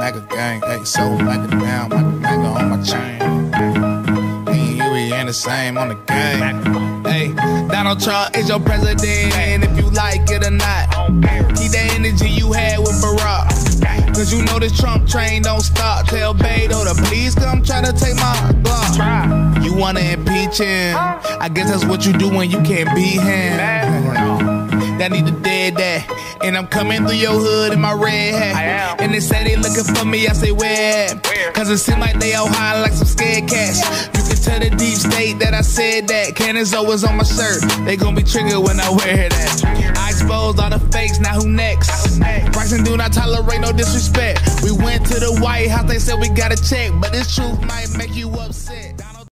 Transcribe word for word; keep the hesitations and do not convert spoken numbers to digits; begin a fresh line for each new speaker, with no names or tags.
like a gang. Hey, so like a down, like a nigga on my chain. Me and you, we ain't the same on the game. Hey, Donald Trump is your president, and if you like it or not, keep that energy you had with Barack. Cause you know this Trump train don't stop. Tell Beto to please come try to take my block. You wanna impeach him? I guess that's what you do when you can't beat him. That need to dead that. And I'm coming through your hood in my red hat. And they say they looking for me, I say where at? Cause it seem like they all high like some scared cats. You can tell the deep state that I said that. Cannons always on my shirt, they gon' be triggered when I wear that. I exposed all the fakes, now who next? Bryson do not tolerate no disrespect. We went to the White House, they said we got a check, but this truth might make you upset.